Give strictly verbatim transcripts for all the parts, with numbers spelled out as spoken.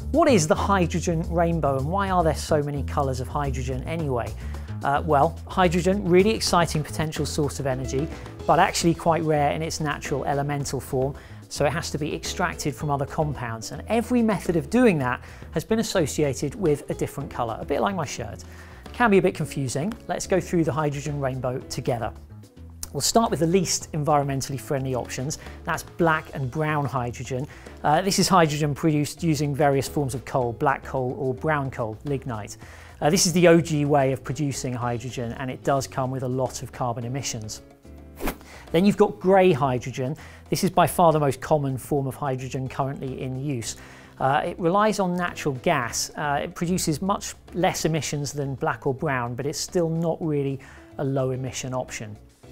What is the hydrogen rainbow and why are there so many colours of hydrogen anyway? Uh, well, hydrogen, really exciting potential source of energy, but actually quite rare in its natural elemental form, so it has to be extracted from other compounds. And every method of doing that has been associated with a different colour, a bit like my shirt. It can be a bit confusing. Let's go through the hydrogen rainbow together. We'll start with the least environmentally friendly options. That's black and brown hydrogen. Uh, this is hydrogen produced using various forms of coal, black coal or brown coal, lignite. Uh, this is the O G way of producing hydrogen, and it does come with a lot of carbon emissions. Then you've got grey hydrogen. This is by far the most common form of hydrogen currently in use. Uh, it relies on natural gas. Uh, it produces much less emissions than black or brown, but it's still not really a low emission option.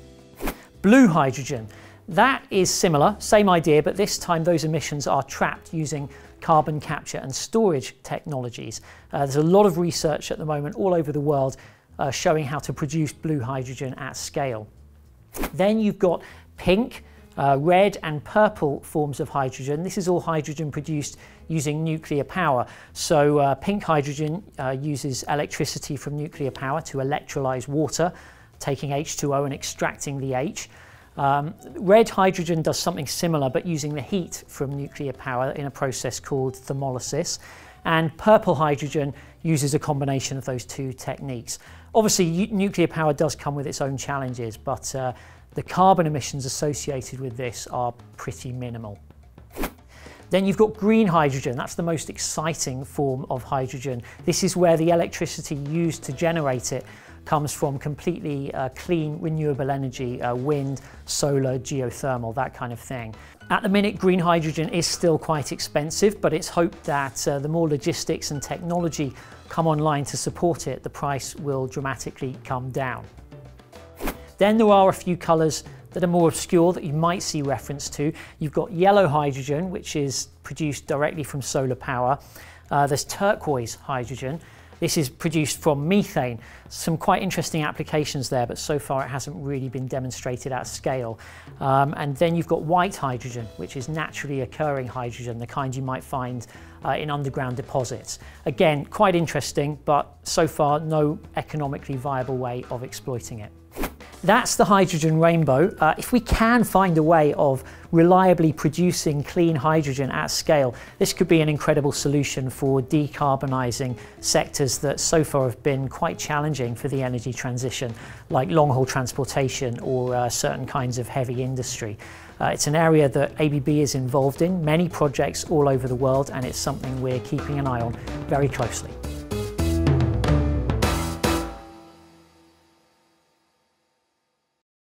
Blue hydrogen, that is similar, same idea, but this time those emissions are trapped using carbon capture and storage technologies. Uh, there's a lot of research at the moment all over the world uh, showing how to produce blue hydrogen at scale. Then you've got pink, uh, red and purple forms of hydrogen. This is all hydrogen produced using nuclear power. So uh, pink hydrogen uh, uses electricity from nuclear power to electrolyse water, taking H two O and extracting the H. Um, red hydrogen does something similar but using the heat from nuclear power in a process called thermolysis. And purple hydrogen uses a combination of those two techniques. Obviously, nuclear power does come with its own challenges, but uh, the carbon emissions associated with this are pretty minimal. Then you've got green hydrogen. That's the most exciting form of hydrogen. This is where the electricity used to generate it comes from completely uh, clean, renewable energy, uh, wind, solar, geothermal, that kind of thing. At the minute, green hydrogen is still quite expensive, but it's hoped that uh, the more logistics and technology come online to support it, the price will dramatically come down. Then there are a few colours that are more obscure that you might see reference to. You've got yellow hydrogen, which is produced directly from solar power. Uh, there's turquoise hydrogen. This is produced from methane. Some quite interesting applications there, but so far it hasn't really been demonstrated at scale. Um, and then you've got white hydrogen, which is naturally occurring hydrogen, the kind you might find uh, in underground deposits. Again, quite interesting, but so far no economically viable way of exploiting it. That's the hydrogen rainbow. Uh, if we can find a way of reliably producing clean hydrogen at scale, this could be an incredible solution for decarbonising sectors that so far have been quite challenging for the energy transition, like long-haul transportation or uh, certain kinds of heavy industry. Uh, it's an area that A B B is involved in, many projects all over the world, and it's something we're keeping an eye on very closely.